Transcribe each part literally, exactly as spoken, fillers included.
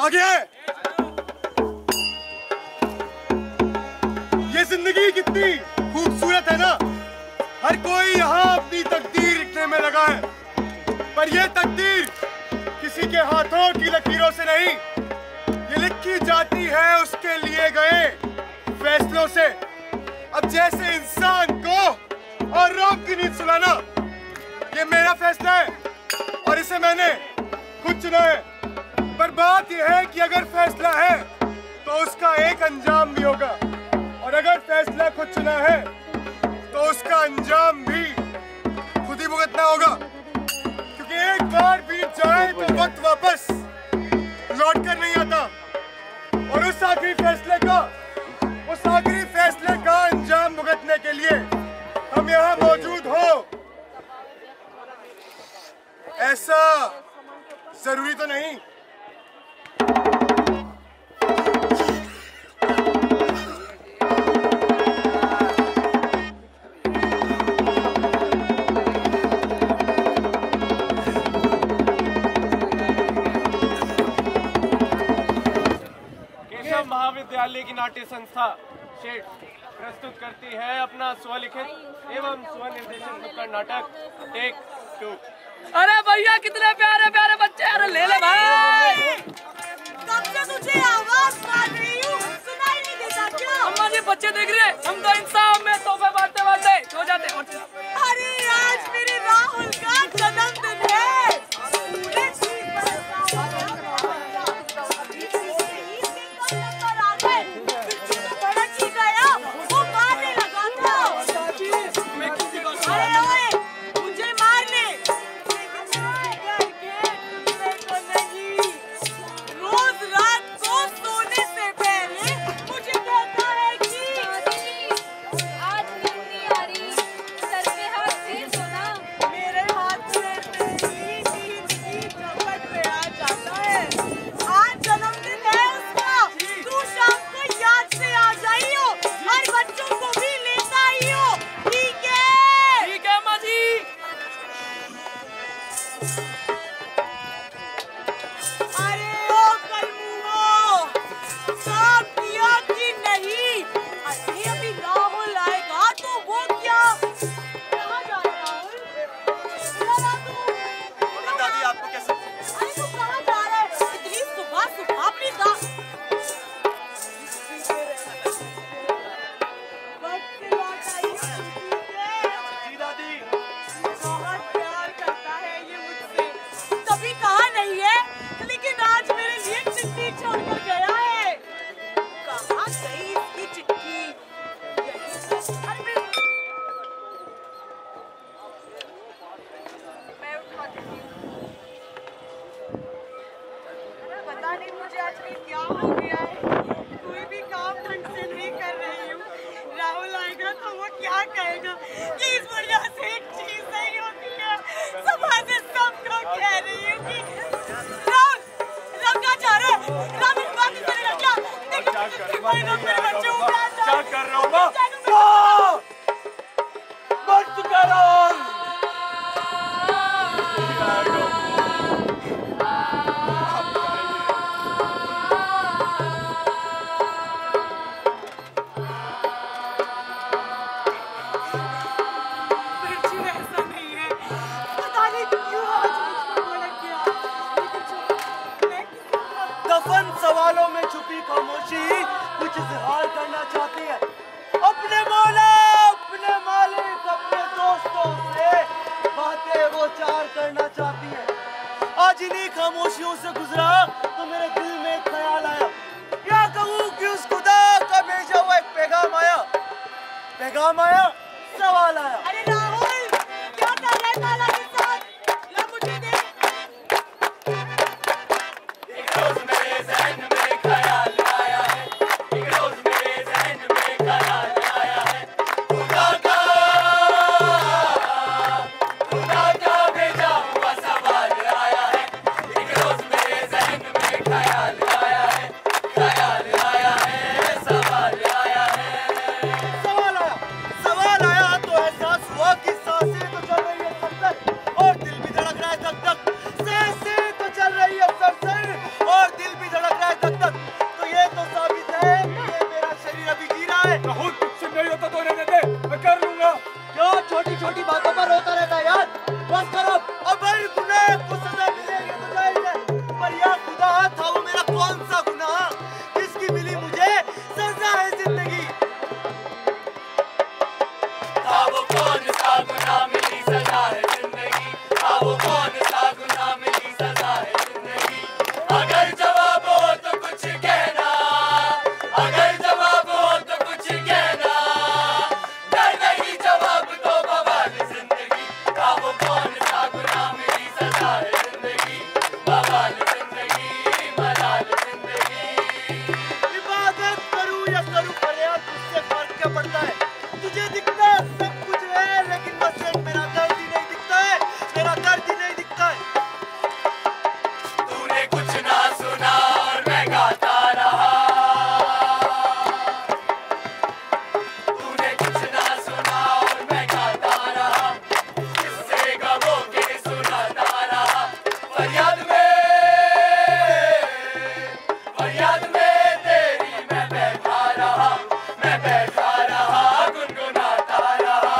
आगे है। ये जिंदगी कितनी खूबसूरत है ना। हर कोई यहाँ अपनी तकदीर लिखने में लगा है, पर ये तकदीर किसी के हाथों की लकीरों से नहीं, ये लिखी जाती है उसके लिए गए फैसलों से। अब जैसे इंसान को और रात की नींद सुलाना, ये मेरा फैसला है और इसे मैंने खुद चुना है। पर बात यह है कि अगर फैसला है तो उसका एक अंजाम भी होगा, और अगर फैसला खुद चुना है तो उसका अंजाम भी खुद ही भुगतना होगा। क्योंकि एक बार बीत जाए तो वक्त वापस लौट कर नहीं आता, और उस आखिरी फैसले का उस आखिरी फैसले का अंजाम भुगतने के लिए हम यहाँ मौजूद हो, ऐसा जरूरी तो नहीं। केशव महाविद्यालय की नाट्य संस्था शेठ प्रस्तुत करती है अपना स्वलिखित एवं स्वनिर्देशित नुक्कड़ नाटक टेक टू। अरे भैया कितने प्यारे प्यारे बच्चे, अरे ले ले भाई। कब से तुझे आवाज मार रही हूँ, सुनाई नहीं देता क्या? अम्मा जी बच्चे देख रही है, हम तो इंसान में तोहफे बांटते बांटते हो जाते। अरे आज मेरे राहुल का जन्मदिन है। खामोशियों से गुजरा तो मेरे दिल में एक ख्याल आया, क्या कहूँ कि उस खुदा का भेजा हुआ एक पैगाम आया। पैगाम आया, सवाल आया। अरे राहुल, क्या कर रहा है माला के साथ? ला मुझे दे। एक रोज मेरे ज़हन में ख्याल आया है, एक रोज मेरे ज़हन में ख्याल आया है, खुदा का खुदा का भेजा हुआ सवाल आया है। एक रोज मेरे ज़हन में ख्याल आया है, ख्याल आया है, सवाल आया है। सवाल आया, सवाल आया तो एहसास याद में तेरी मैं बैठा रहा, मैं बैठा रहा, गुनगुनाता रहा।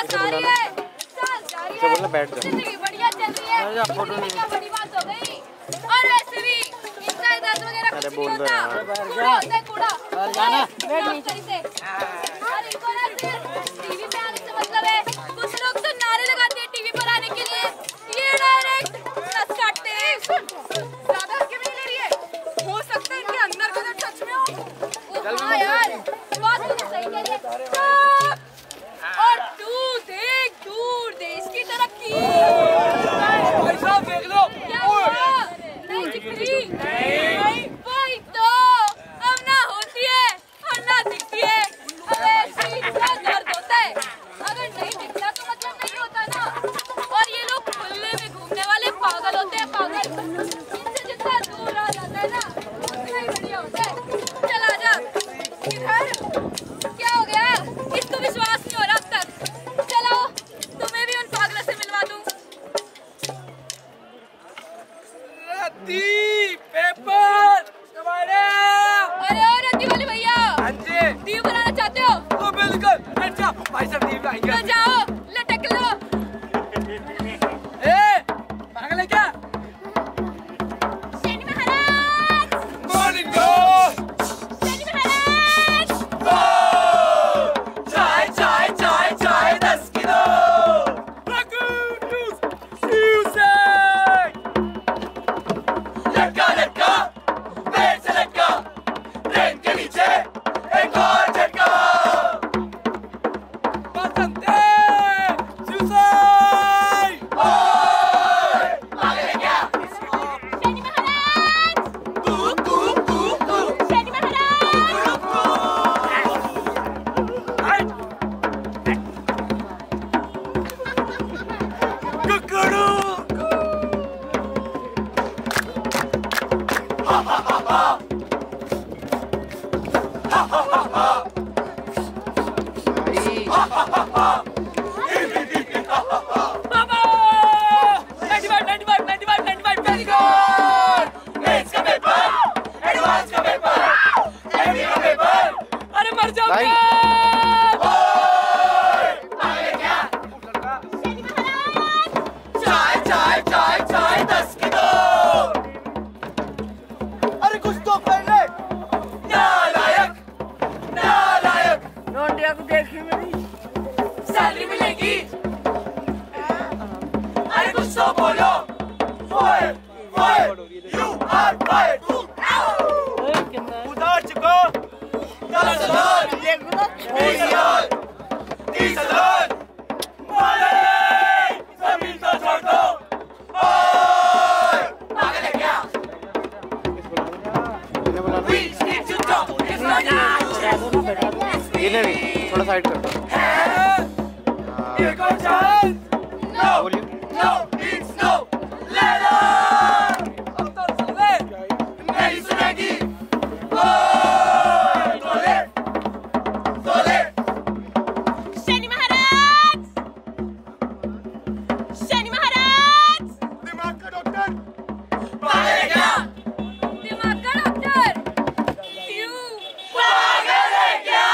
बस आ रही है, साल जा रही है, जिंदगी बढ़िया चल रही है, क्या बड़ी बात हो गई। और वैसे भी इतना दर्द वगैरह कुछ नहीं होता, कूड़ा होता है कूड़ा। और इनको ना टीवी पे आने से मतलब है, कुछ लोग तो नारे लगाते हैं टीवी पर आने के लिए, ये डायरेक्ट नस काटते हैं। ज्यादा हल्के में नहीं ले रही है, हो सकता है इनके अंदर का दर्द सच में हो। हाँ यार, बात तो सही कह रही है। और तू देख दूर देश की तरक्की। भाई साहब देख लो। क्या हुआ? नहीं दिख रही? नहीं। वही तो, अब ना होती है और ना दिखती है। अब ऐसे ही इतना दर्द होता है, अगर नहीं दिखता तो मतलब नहीं होता ना। और ये लोग खुले में घूमने वाले पागल होते हैं, पागल। इनसे जितना दूर रहा जाता है ना, उतना ही बढ़िया होता है। चल आजा। इधर क्या हो गया? इसको विश्वास नहीं हो रहा अब तक। चलो तुम्हें भी उन पागलों से मिलवा दूं। रद्दी पेपर तुम्हारे। अरे ओ रद्दी वाले भैया, हाँ जी। दीव बनाना चाहते हो? ओ बिल्कुल। अच्छा भाई साहब दीव आएंगे। तो जाओ लटक लो। ए पागल है क्या? शनि महाराज, मॉर्निंग शनि महाराज। चाय चाय चाय चाय दस किलो। लटका लटका पेड़ से लटका, ट्रेन के नीचे एक और झटका। बसंते सुसाई। ओए पागल है क्या? शनि महाराज, कू कू कू कू। शनि महाराज। कुकड़ू। हा हा हा हा हा हा हा हा बाबा ninety-five, ninety-five, ninety-five, ninety-five, very good। Mains का पेपर, एडवांस का पेपर, एमडी का पेपर। अरे मर जाओ भाई। ओए पागल है क्या? शनि महाराज। चाय चाय चाय चाय दस किलो। अरे कुछ तो कर ले। नालायक नालायक। नोटिया को देखी मेरी। सैलरी मिलेगी। अरे कुछ तो बोलो। Fire fire you are fire. उधार चुको। दस हजार बीस हजार तीस हजार। मालिक जमीन तो छोड़ दो। ओए पागल है क्या? We need to talk. It's not you. इन्हें भी थोड़ा साइड कर दो। एक और chance. No no it's no। ले लो। अब तो सुन ले। नहीं सुनेगी। ओए तोले तोले। शनि महाराज, शनि महाराज। दिमाग का डॉक्टर। पागल है क्या? दिमाग का डॉक्टर। यू पागल है क्या?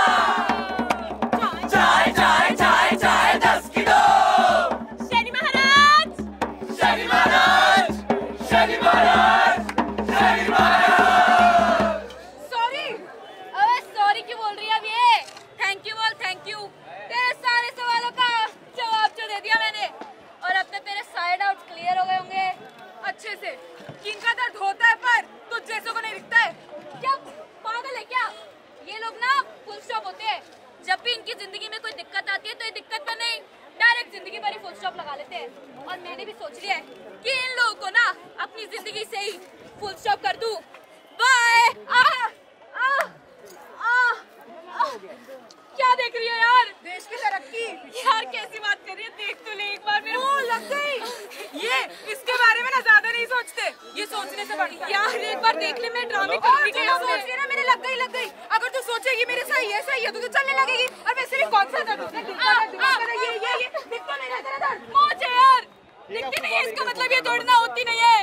चाय चाय चाय चाय दस किलो। शनि महाराज। शनि महाराज शनि महाराज शनि महाराज। सॉरी। अबे सॉरी क्यों बोल रही है अब ये? थैंक यू बोल, थैंक यू। तेरे सारे सवालों का जवाब जो दे दिया मैंने, और अब तक तेरे सारे डाउट्स क्लियर हो गए होंगे अच्छे से। किनका दर्द होता है पर तुझ जैसों को नहीं दिखता है। क्या पागल है क्या? ये लोग ना फुल स्टॉप होते हैं। जब भी इनकी जिंदगी में कोई दिक्कत आती है तो ये दिक्कत पर नहीं, डायरेक्ट जिंदगी पर ही फुल स्टॉप लगा लेते हैं। और मैंने भी सोच लिया है कि इन लोगों को ना अपनी जिंदगी से ही फुल स्टॉप कर दूं। बाय। आ, आ, आ, आ, क्या देख रही है यार? देश की तरक्की। यार कैसी बात कर रही है? देख तो ले एक बार मेरे। ओ लग गई। ये इसके बारे में ना ज्यादा नहीं सोचते, ये सोचने से बढ़िया। यार एक बार देख ले, मैं ड्रामे करती हूँ। सोच रही है ना मेरे लग गई लग गई। अगर तू सोचेगी मेरे सही है सही है तो तू चलने लगेगी। और वैसे भी कौन सा दर्द होता है? दिल का दर्द, दिमाग का दर्द, ये ये ये दिखता नहीं रहता ना दर्द। पहुंचे यार। दिखती नहीं है इसका मतलब ये दौड़ना होती नहीं है।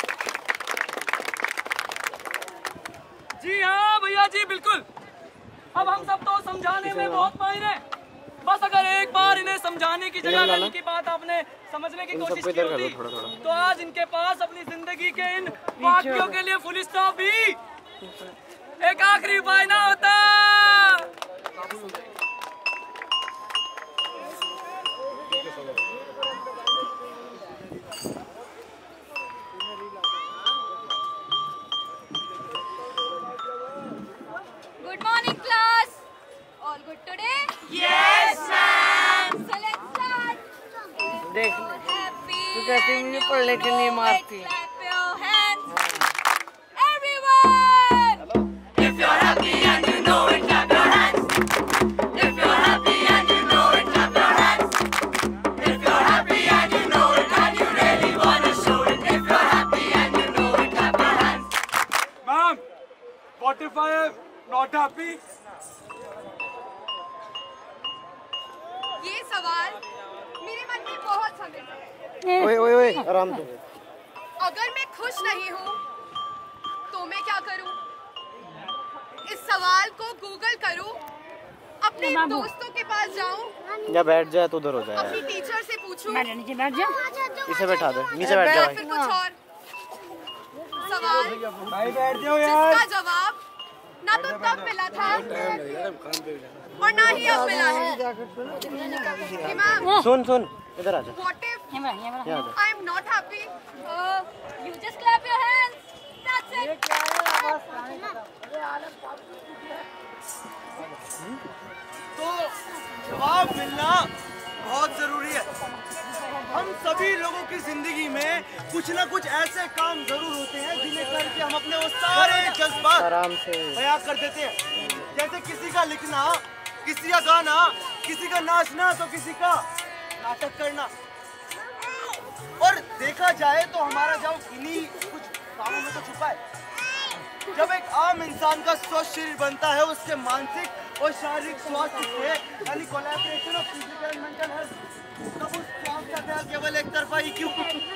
जी हाँ भैया जी बिल्कुल। अब हम सब तो समझाने में बहुत माहिर हैं। बस अगर एक बार इन्हें समझाने की जगह अगर इनकी बात आपने समझने की कोशिश की होती तो आज इनके पास अपनी जिंदगी के इन वाक्यों के लिए फुल स्टॉप भी एक आखिरी उपाय ना होता। Good morning, class. All good today? Yes, ma'am. So let's start. देख Happy तू कहती मुझे पढ़ लेके नहीं मारती। Clap your hands. Everyone. If you're happy and you know it, clap your hands. If you're happy and you know it, clap your hands. If you're happy and you know it and you really wanna show it. If you're happy and you know it, clap your hands. Ma'am, what if I am not happy? ये सवाल मेरे मन में बहुत समय से है। ओए ओए ओए आराम से। अगर मैं खुश नहीं हूँ तो मैं क्या करूँ? इस सवाल को गूगल करूँ, अपने दोस्तों के पास जाऊँ, या बैठ जाए तो उधर हो जाए। अपनी टीचर से पूछूँ, नीचे बैठ जा। इसे बैठा दे, नीचे बैठ या जा फिर कुछ और सवाल भाई बैठ जाओ जिसका जवाब ना तो तब मिला था और ना ही अब मिला है। इमाम, सुन सुन इधर आ जा। what if यहाँ आ जा। I'm not happy? Uh, you just clap your hands. That's it. तो जवाब मिलना बहुत जरूरी है। हम सभी लोगों की जिंदगी में कुछ ना कुछ ऐसे काम जरूर होते हैं जिन्हें करके हम अपने वो सारे जज्बात आराम से बयां कर देते हैं। जैसे किसी का लिखना, किसी का गाना, किसी का नाचना तो किसी का नाटक करना। और देखा जाए तो हमारा जाओ इन्हीं कुछ कामों में तो छुपा है। जब एक आम इंसान का स्वस्थ शरीर बनता है उसके मानसिक और शारीरिक स्वास्थ्य से यानी collaboration of physical and mental health, तब उस स्वास्थ्य का ख्याल केवल एक तरफा ही क्यों।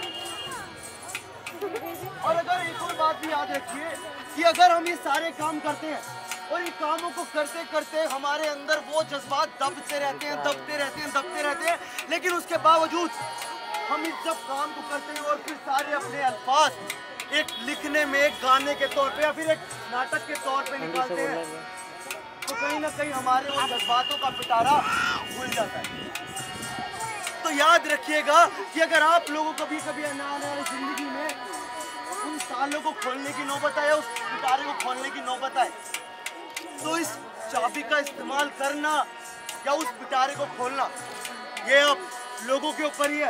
और अगर एक और बात भी याद रखिए कि अगर हम ये सारे काम करते हैं और इन कामों को करते करते हमारे अंदर वो जज्बात दबते रहते हैं दबते रहते हैं दबते रहते हैं लेकिन उसके बावजूद हम इस जब काम को करते हैं और फिर सारे अपने अल्फाज एक लिखने में, एक गाने के तौर पे या फिर एक नाटक के तौर पे निकालते हैं तो कहीं ना कहीं हमारे वो जज्बातों का पिटारा भूल जाता है। तो याद रखिएगा कि अगर आप लोगों को कभी कभी आने वाली जिंदगी में उन तालों को खोलने की नौबत आए, उस पिटारे को खोलने की नौबत आए, तो इस चाबी का इस्तेमाल करना या उस पिटारे को खोलना ये अब लोगों के ऊपर ही है।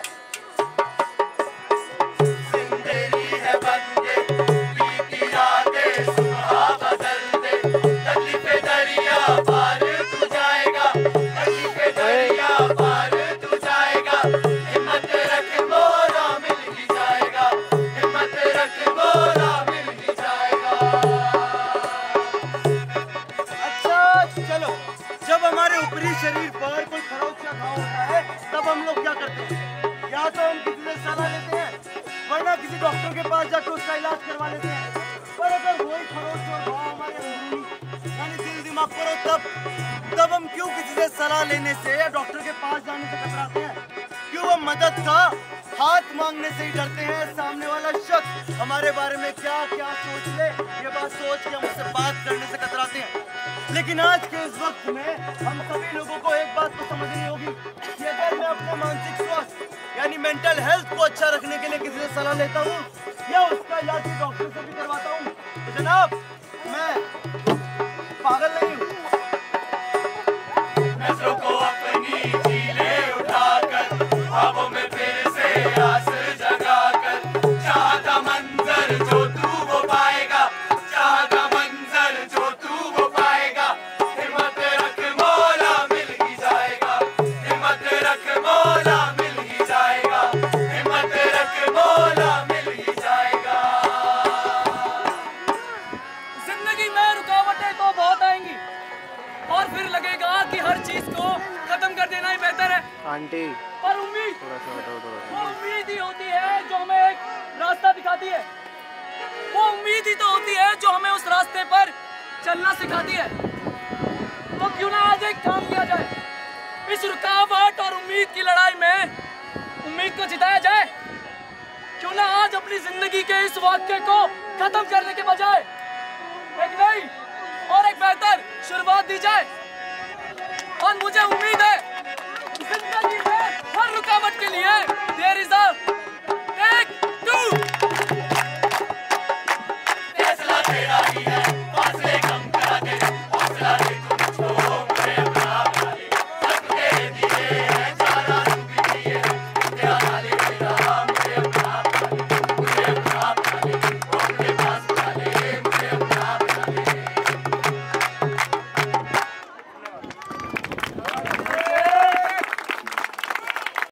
जिंदगी है बंदे, बीती रातें सुबह बदल दे, तकलीफे दरिया पार तू जाएगा, तकलीफे दरिया पार तू जाएगा, हिम्मत रख मोरा मिल ही जाएगा, हिम्मत रख मोरा मिल ही जाएगा। अच्छा चलो, जब हमारे ऊपरी शरीर पर कोई खरोच या घाव होता है तब हम लोग क्या करते हैं? या तो हम किसी से सलाह लेते हैं वरना किसी डॉक्टर के पास जाकर उसका इलाज करवा लेते हैं। पर अगर वही खरोच और घाव हमारे अंदरूनी यानी दिल दिमाग पर हो तब तब हम क्यों किसी से सलाह लेने से या डॉक्टर के पास जाने से कतराते हैं? क्यों हम मदद का हाथ मांगने से ही डरते हैं? सामने वाला शख्स हमारे बारे में क्या क्या सोच ले ये बात सोच के हम उससे बात करने से कतराते हैं। लेकिन आज के इस वक्त में हम सभी लोगों को एक बात तो समझनी होगी कि अगर मैं अपने मानसिक स्वास्थ्य यानी मेंटल हेल्थ को अच्छा रखने के लिए किसी से सलाह लेता हूँ या उसका इलाज डॉक्टर से भी करवाता हूँ तो जनाब मैं पागल नहीं हूँ। नजरों को अपनी झीले उठाकर ख्वाबों में फिर से आस जगाकर चाहता मंजर जो तू वो पाएगा, चाहता मंजर जो तू वो पाएगा, हिम्मत रख मौला मिल ही जाएगा, हिम्मत रख मौला मिल ही जाएगा, हिम्मत रख मौला मिल ही जाएगा। जिंदगी में रुकावटें तो बहुत आएंगी और फिर लगेगा कि हर चीज को खत्म कर देना ही बेहतर है। आंटी पर उम्मीद वो उम्मीद ही होती है जो हमें एक रास्ता दिखाती है, वो उम्मीद ही तो होती है जो हमें उस रास्ते पर चलना सिखाती है। तो क्यों ना आज एक काम किया जाए, इस रुकावट और उम्मीद की लड़ाई में उम्मीद को जिताया जाए। क्यों ना आज अपनी जिंदगी के इस वाक्य को खत्म करने के बजाय एक नई और एक बेहतर शुरुआत दी जाए। और मुझे उम्मीद है जिंदगी में हर रुकावट के लिए देयर इज अ